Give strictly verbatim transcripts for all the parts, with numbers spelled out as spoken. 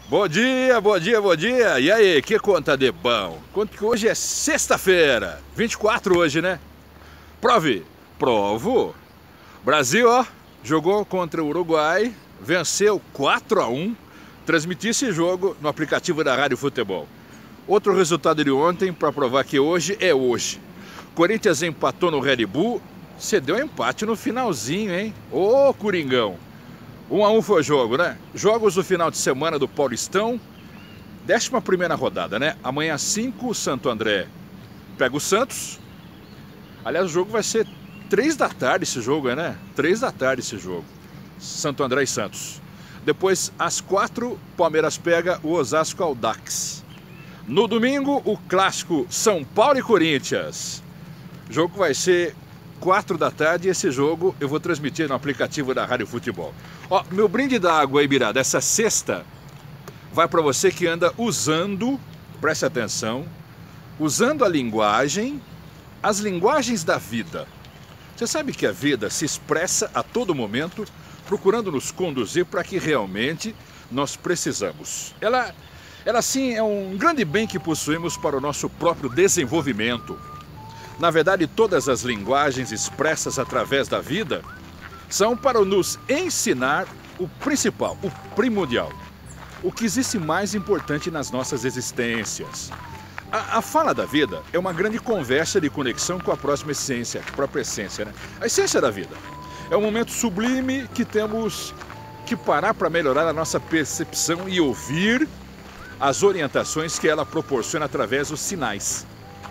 Bom dia, bom dia, bom dia! E aí, que conta de bom? Conta que hoje é sexta-feira, vinte e quatro hoje, né? Prove! Provo! Brasil, ó, jogou contra o Uruguai, venceu quatro a um. Transmiti esse jogo no aplicativo da Rádio Futebol. Outro resultado de ontem para provar que hoje é hoje. Corinthians empatou no Red Bull, cedeu empate no finalzinho, hein? Ô, Coringão! um a um foi o jogo, né? Jogos do final de semana do Paulistão, décima primeira rodada, né? Amanhã cinco, Santo André pega o Santos. Aliás, o jogo vai ser três da tarde esse jogo, né? três da tarde esse jogo. Santo André e Santos. Depois, às quatro, Palmeiras pega o Osasco Audax. No domingo, o clássico São Paulo e Corinthians. O jogo vai ser quatro da tarde e esse jogo eu vou transmitir no aplicativo da Rádio Futebol. Ó, meu brinde d'água aí, Birá, dessa sexta, vai para você que anda usando, preste atenção, usando a linguagem, as linguagens da vida. Você sabe que a vida se expressa a todo momento, procurando nos conduzir para que realmente nós precisamos. Ela, ela sim é um grande bem que possuímos para o nosso próprio desenvolvimento. Na verdade, todas as linguagens expressas através da vida são para nos ensinar o principal, o primordial, o que existe mais importante nas nossas existências. A, a fala da vida é uma grande conversa de conexão com a próxima essência, a própria essência, né? A essência da vida. É um momento sublime que temos que parar para melhorar a nossa percepção e ouvir as orientações que ela proporciona através dos sinais.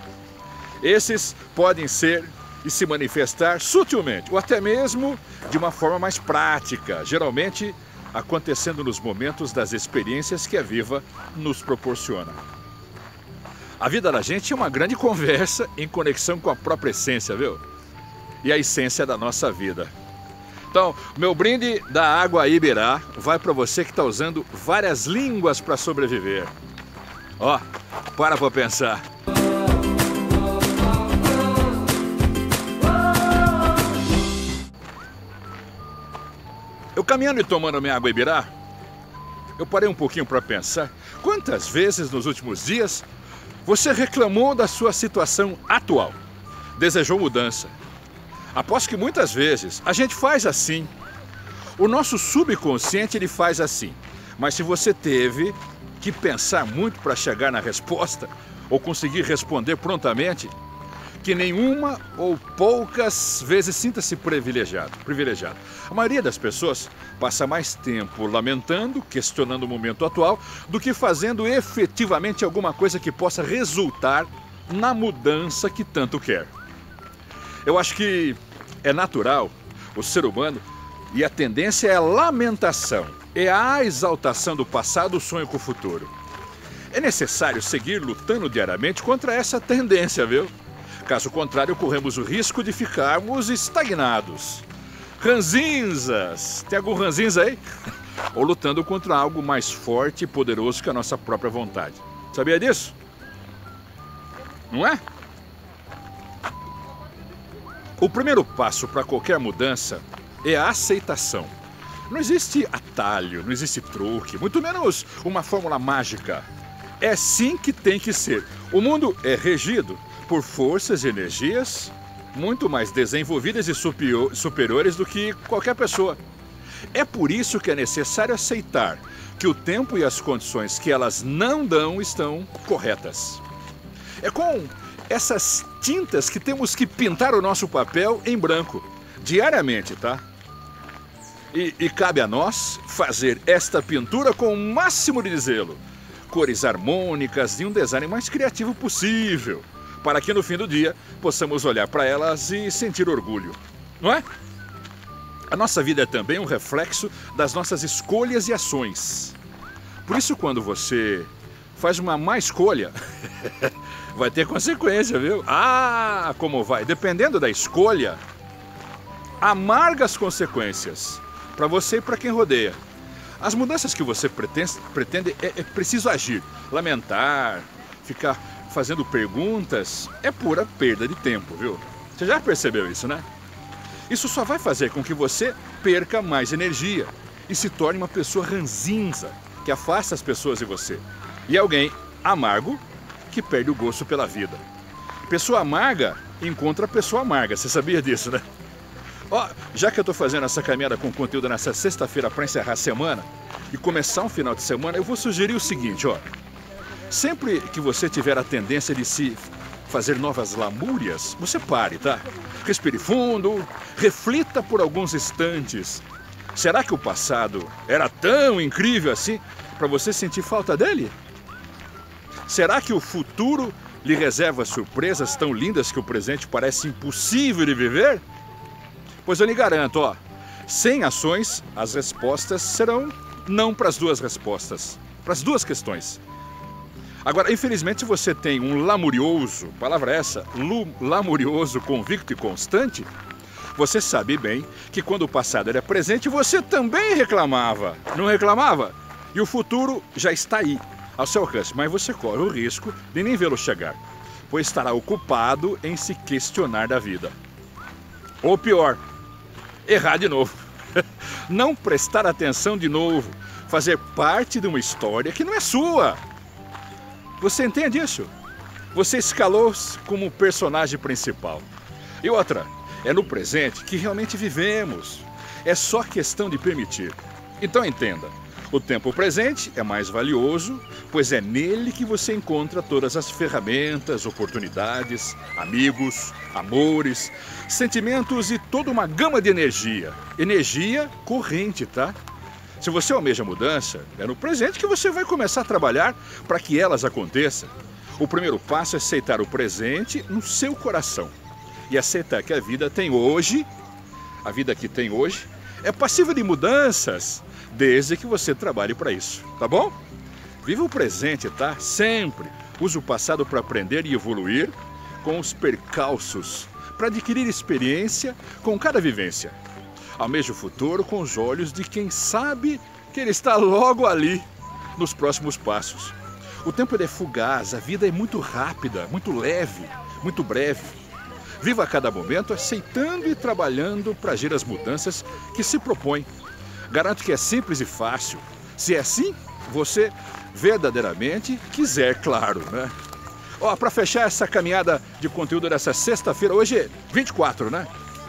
Esses podem ser e se manifestar sutilmente, ou até mesmo de uma forma mais prática, geralmente acontecendo nos momentos das experiências que a vida nos proporciona. A vida da gente é uma grande conversa em conexão com a própria essência, viu? E a essência da nossa vida. Então, meu brinde da água Iberá vai para você que está usando várias línguas para sobreviver. Ó, para para pensar. Eu caminhando e tomando minha água Ibirá, eu parei um pouquinho para pensar quantas vezes nos últimos dias você reclamou da sua situação atual, desejou mudança. Aposto que muitas vezes a gente faz assim. O nosso subconsciente ele faz assim, mas se você teve que pensar muito para chegar na resposta ou conseguir responder prontamente, que nenhuma ou poucas vezes sinta-se privilegiado, privilegiado. A maioria das pessoas passa mais tempo lamentando, questionando o momento atual, do que fazendo efetivamente alguma coisa que possa resultar na mudança que tanto quer. Eu acho que é natural o ser humano e a tendência é a lamentação, é a exaltação do passado, o sonho com o futuro. É necessário seguir lutando diariamente contra essa tendência, viu? Caso contrário, corremos o risco de ficarmos estagnados. Ranzinzas! Tem algum ranzinza aí? Ou lutando contra algo mais forte e poderoso que a nossa própria vontade. Sabia disso? Não é? O primeiro passo para qualquer mudança é a aceitação. Não existe atalho, não existe truque, muito menos uma fórmula mágica. É assim que tem que ser. O mundo é regido por forças e energias muito mais desenvolvidas e superiores do que qualquer pessoa. É por isso que é necessário aceitar que o tempo e as condições que elas não dão estão corretas. É com essas tintas que temos que pintar o nosso papel em branco, diariamente, tá? E, e cabe a nós fazer esta pintura com o máximo de zelo, cores harmônicas e um design mais criativo possível, para que no fim do dia possamos olhar para elas e sentir orgulho, não é? A nossa vida é também um reflexo das nossas escolhas e ações. Por isso, quando você faz uma má escolha, vai ter consequência, viu? Ah, como vai? Dependendo da escolha, amargas consequências para você e para quem rodeia. As mudanças que você pretende, pretende é, é preciso agir, lamentar, ficar fazendo perguntas, é pura perda de tempo, viu? Você já percebeu isso, né? Isso só vai fazer com que você perca mais energia e se torne uma pessoa ranzinza, que afasta as pessoas de você. E alguém amargo que perde o gosto pela vida. Pessoa amarga encontra pessoa amarga, você sabia disso, né? Ó, já que eu tô fazendo essa caminhada com conteúdo nessa sexta-feira para encerrar a semana e começar um final de semana, eu vou sugerir o seguinte, ó. Sempre que você tiver a tendência de se fazer novas lamúrias, você pare, tá? Respire fundo, reflita por alguns instantes. Será que o passado era tão incrível assim para você sentir falta dele? Será que o futuro lhe reserva surpresas tão lindas que o presente parece impossível de viver? Pois eu lhe garanto, ó, sem ações, as respostas serão não para as duas respostas, para as duas questões. Agora, infelizmente, se você tem um lamurioso, palavra essa, lamurioso, convicto e constante, você sabe bem que quando o passado era presente, você também reclamava, não reclamava? E o futuro já está aí, ao seu alcance, mas você corre o risco de nem vê-lo chegar, pois estará ocupado em se questionar da vida. Ou pior, errar de novo, não prestar atenção de novo, fazer parte de uma história que não é sua. Você entende isso? Você escalou-se como personagem principal. E outra, é no presente que realmente vivemos. É só questão de permitir. Então entenda, o tempo presente é mais valioso, pois é nele que você encontra todas as ferramentas, oportunidades, amigos, amores, sentimentos e toda uma gama de energia. Energia corrente, tá? Se você almeja mudança, é no presente que você vai começar a trabalhar para que elas aconteçam. O primeiro passo é aceitar o presente no seu coração e aceitar que a vida tem hoje, a vida que tem hoje, é passível de mudanças, desde que você trabalhe para isso, tá bom? Viva o presente, tá? Sempre. Use o passado para aprender e evoluir com os percalços, para adquirir experiência com cada vivência. Almeje o futuro com os olhos de quem sabe que ele está logo ali, nos próximos passos. O tempo é fugaz, a vida é muito rápida, muito leve, muito breve. Viva a cada momento aceitando e trabalhando para agir as mudanças que se propõe. Garanto que é simples e fácil. Se é assim, você verdadeiramente quiser, claro, né? Ó, para fechar essa caminhada de conteúdo dessa sexta-feira, hoje é vinte e quatro, né?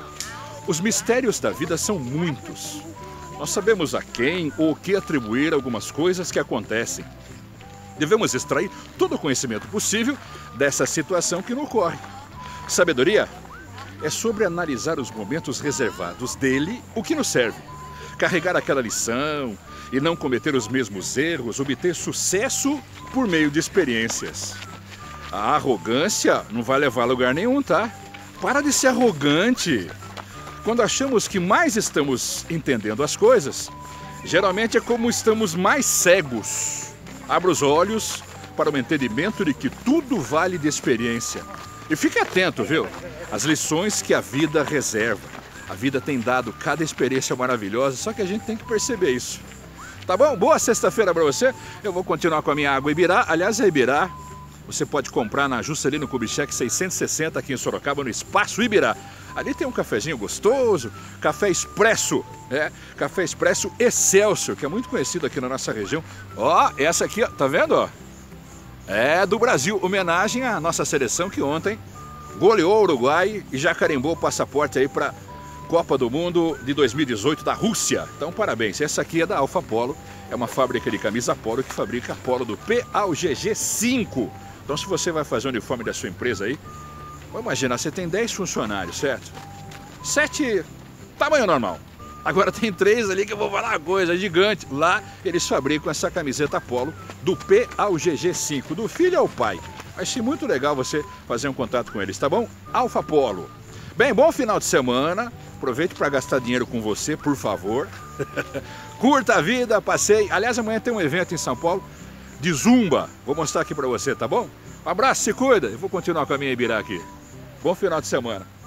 Os mistérios da vida são muitos. Nós sabemos a quem ou o que atribuir algumas coisas que acontecem. Devemos extrair todo o conhecimento possível dessa situação que não ocorre. Sabedoria é sobre analisar os momentos reservados dele, o que nos serve. Carregar aquela lição e não cometer os mesmos erros, obter sucesso por meio de experiências. A arrogância não vai levar a lugar nenhum, tá? Para de ser arrogante. Quando achamos que mais estamos entendendo as coisas, geralmente é como estamos mais cegos. Abra os olhos para o entendimento de que tudo vale de experiência. E fique atento, viu? As lições que a vida reserva. A vida tem dado cada experiência maravilhosa, só que a gente tem que perceber isso. Tá bom? Boa sexta-feira para você. Eu vou continuar com a minha água Ibirá. Aliás, a Ibirá você pode comprar na Juscelino Kubitschek seiscentos e sessenta aqui em Sorocaba, no Espaço Ibirá. Ali tem um cafezinho gostoso, café expresso, é, café expresso Excelsior, que é muito conhecido aqui na nossa região. Ó, essa aqui, ó, tá vendo, ó? É do Brasil, homenagem à nossa seleção que ontem goleou o Uruguai e já carimbou o passaporte aí para Copa do Mundo de dois mil e dezoito da Rússia. Então, parabéns. Essa aqui é da Alfa Polo, é uma fábrica de camisa Polo que fabrica Polo do P A O G G cinco. Então, se você vai fazer o uniforme da sua empresa aí, vamos imaginar, você tem dez funcionários, certo? sete, tamanho normal. Agora tem três ali que eu vou falar uma coisa gigante. Lá eles fabricam essa camiseta Polo do P A O G G cinco, do filho ao pai. Vai ser muito legal você fazer um contato com eles, tá bom? Alfa Polo. Bem, bom final de semana. Aproveite para gastar dinheiro com você, por favor. Curta a vida, passeie. Aliás, amanhã tem um evento em São Paulo de Zumba. Vou mostrar aqui para você, tá bom? Um abraço, se cuida. Eu vou continuar com a minha Ibirá aqui. Bom final de semana.